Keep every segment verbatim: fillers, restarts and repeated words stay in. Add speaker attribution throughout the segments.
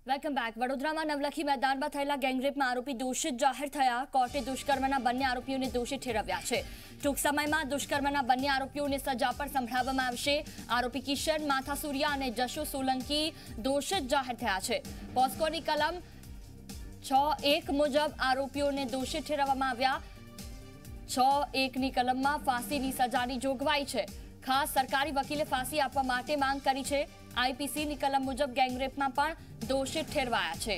Speaker 1: Welcome back. વડોદરામાં નવલખી મેદાનમાં થયેલા ગેંગરેપમાં આરોપી દોષિત જાહેર થયા। કોર્ટે દુષ્કર્મના બંને આરોપીઓને દોષિત ઠેરવ્યા છે। ટૂંક સમયમાં દુષ્કર્મના બંને આરોપીઓને સજા પણ સંભળાવવામાં આવશે। આરોપી કિશન માથાસુરિયા અને જશુ સોલંકી દોષિત જાહેર થયા છે। પોસ્કોની કલમ છ એક મુજબ આરોપીઓને દોષિત ઠેરવવામાં આવ્યા। છ એકની કલમમાં ફાંસીની સજાની જોગવાઈ છે। ખાસ સરકારી વકીલે ફાંસી આપવા માટે માંગ કરી છે। આઈપીસીની કલમ મુજબ ગેંગરેપમાં પણ દોષિત ઠેરવાયા છે।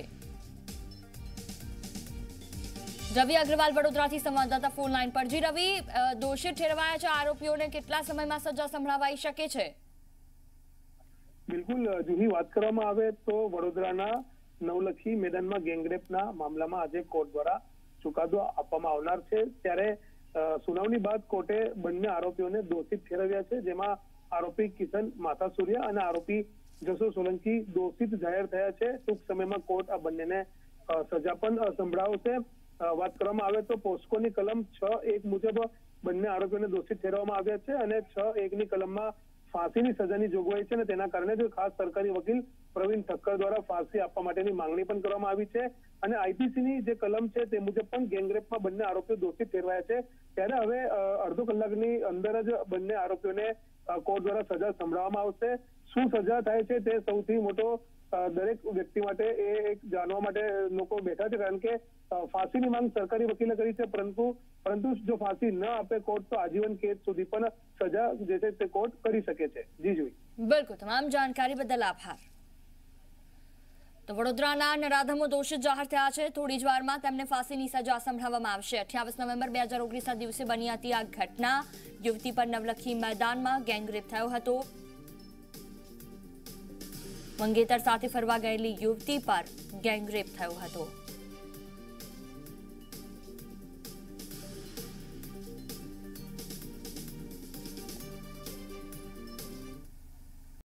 Speaker 1: રવિ અગ્રવાલ વડોદરાથી સંવાદદાતા ફોન લાઈન પર। જી રવિ, દોષિત ઠેરવાયા છે આરોપીઓને કેટલા સમયમાં સજા સંભળાવાઈ શકે છે?
Speaker 2: બિલકુલ, જુની વાત કરવામાં આવે તો વડોદરાના નવલખી મેદાનમાં ગેંગરેપના મામલામાં આજે કોર્ટ દ્વારા ચુકાદો આપવામાં આવનાર છે। ત્યારે સુનાવણી બાદ કોર્ટે બંને આરોપીઓને દોષિત ઠેરવ્યા છે, જેમાં આરોપી કિશન માથાસુરિયા અને આરોપી જશુ સોલંકી દોષિત જાહેર થયા છે। ટૂંક સમયમાં કોર્ટ આ બંનેને સજા પણ સંભળાવશે। વાત કરવામાં આવે તો પોસ્કોની કલમ છ એક મુજબ બંને આરોપીઓને દોષિત ઠેરવવામાં આવ્યા છે અને છ એકની કલમમાં ફાંસીની સજાની જોગવાઈ છે અને તેના કારણે જ ખાસ સરકારી વકીલ પ્રવીણ ઠક્કર દ્વારા ફાંસી આપવા માટેની માંગણી પણ કરવામાં આવી છે। અને આઈપીસીની જે કલમ છે તે મુજબ પણ ગેંગરેપમાં બંને આરોપીઓ દોષિત ઠેરવાયા છે। ત્યારે હવે અડધો કલાકની અંદર જ બંને આરોપીઓને કોર્ટ દ્વારા સજા સંભળાવવામાં આવશે। શું સજા થાય છે તે સૌથી મોટો દરેક વ્યક્તિ માટે એ એક જાણવા માટે લોકો બેઠા છે, કારણ કે ફાંસીની માંગ સરકારી વકીલે કરી છે, પરંતુ પરંતુ જો ફાંસી ન આપે કોર્ટ તો આજીવન કેદ સુધી પણ સજા જે છે તે કોર્ટ કરી શકે છે। જી જોઈ।
Speaker 1: બિલકુલ, તમામ જાણકારી બદલ આભાર। તો વડોદરાના નરાધમો દોષિત જાહેર થયા છે। થોડી જ વારમાં તેમને ફાંસીની સજા સંભળાવવામાં આવશે। અઠ્યાવીસ નવેમ્બર બે હજાર ઓગણીસના દિવસે બની હતી આ ઘટના। યુવતી પર નવલખી મેદાનમાં ગેંગરેપ થયો હતો। મંગેતર સાથે ફરવા ગયેલી યુવતી પર ગેંગરેપ થયો હતો।